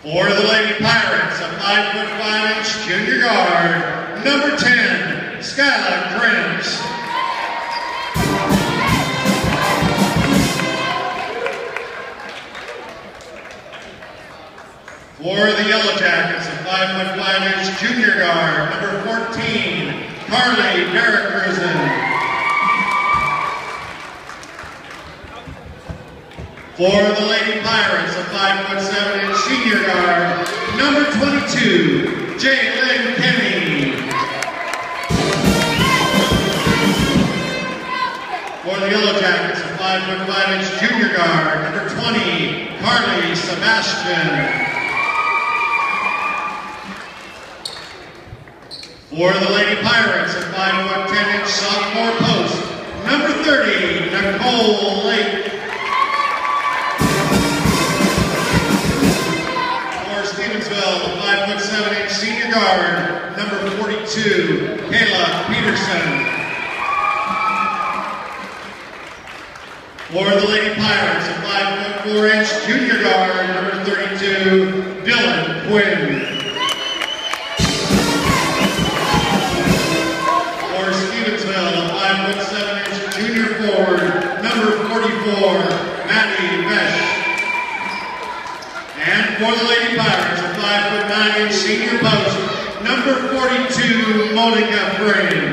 For the Lady Pirates, a 5'5" junior guard, number 10, Skylar Grimms. For the Yellow Jackets, a 5'5" junior guard, number 14, Carly Derrick-Cruzen. For the Lady Pirates, a 5'7" senior guard, number 22, Jalen Kenny. For the Yellow Jackets, a 5'5" junior guard, number 20, Carly Sebastian. For the Lady Pirates, a 5'10" sophomore post, number 30, Nicole Lake. A 5'7" senior guard, number 42, Kayla Peterson. For the Lady Pirates, a 5'4" junior guard, number 32, Dylan Quinn. For Stevensville, a 5'7" junior forward, number 44, Maddie Vesh. And for the Lady Pirates, a 5'9" senior post, number 42, Monica Frame.